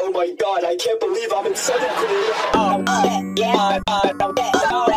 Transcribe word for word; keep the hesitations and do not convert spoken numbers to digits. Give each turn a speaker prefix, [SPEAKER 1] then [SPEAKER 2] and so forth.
[SPEAKER 1] Oh my god, I can't believe I'm in seventh grade. Oh, yeah, yeah, oh,